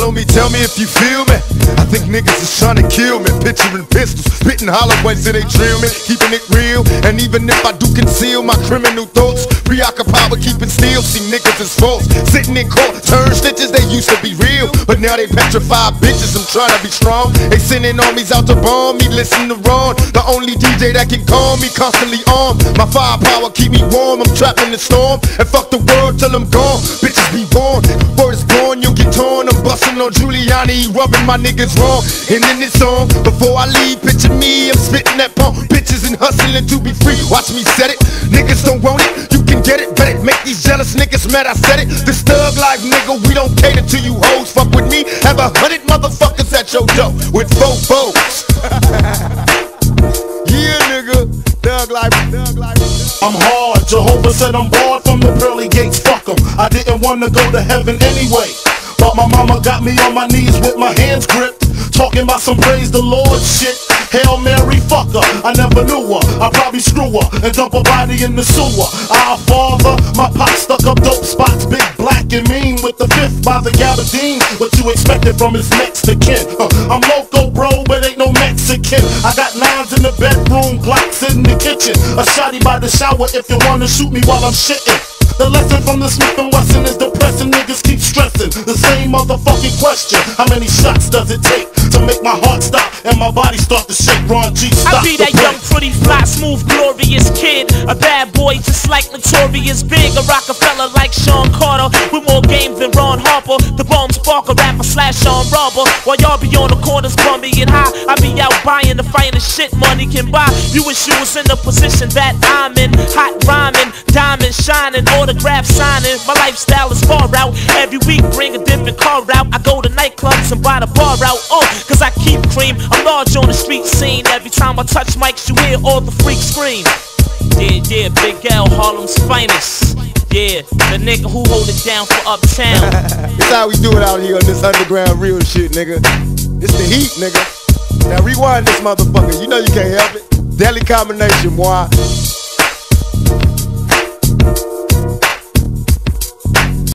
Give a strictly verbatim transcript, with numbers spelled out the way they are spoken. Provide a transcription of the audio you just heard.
follow me, tell me if you feel me. I think niggas is trying to kill me. Picturing pistols, spitting hollow points till they drill me. Keeping it real, and even if I do conceal my criminal thoughts, preoccupied with keeping still. See niggas is false, sitting in court, turn stitches. They used to be real, but now they petrified bitches. I'm trying to be strong. They sending armies out to bomb me. Listen to Ron, the only D J that can calm me. Constantly armed, my firepower keep me warm. I'm trapped in the storm, and fuck the world till I'm gone. Bitches be born, words born, you'll get torn. I'm busting on Giuliani, rubbing my niggas wrong. And in this song, before I leave, picture me, I'm spitting that pump. Bitches and hustling to be free. Watch me set it. Niggas don't want it, you can get it, bet it. Make these jealous niggas mad, I said it. This thug life, nigga, we don't cater to you hoes. Fuck with me, have a hundred motherfuckers at your door with four foes. Yeah, nigga, thug life, thug life. I'm hard, Jehovah said I'm barred from the pearly gates, fuck 'em. I didn't wanna go to heaven anyway, but my mama got me on my knees with my hands gripped, talking about some praise the Lord shit. Hail Mary, fuck her, I never knew her. I probably screw her and dump her body in the sewer. Our father, my pop stuck up dope spots, big black and mean with the fifth by the gabardine. What you expected from his next to kin? Uh, I'm loco, bro, but ain't no Mexican. I got nines in the bedroom, Glocks in the kitchen, a shotty by the shower if you wanna shoot me while I'm shitting. The lesson from the Smith and Wesson is depressing. Niggas keep stressing the same motherfucking question. How many shots does it take to make my heart stop and my body start to shake? Ron G, stop. I be that young, pretty, fly, smooth, glorious kid. A bad boy just like Notorious Big. A Rockefeller like Sean Carter, with more game than Ron Harper. The Bone Sparker, rapper slash Sean Robber. While y'all be on the corners bummy and high, I be out buying the finest shit money can buy. You wish you was in the position that I'm in. Hot rhyming, diamond shining, autograph signing. My lifestyle is far out. Every week bring a different car out. I go to nightclubs and buy the bar out. Oh, cause I keep cream. I'm large on the street scene. Every time I touch mics you hear all the freaks scream. Yeah, yeah, Big L, Harlem's finest. Yeah, the nigga who hold it down for uptown. This how we do it out here on this underground real shit, nigga. This the heat, nigga. Now rewind this motherfucker. You know you can't help it. Deadly combination, boy.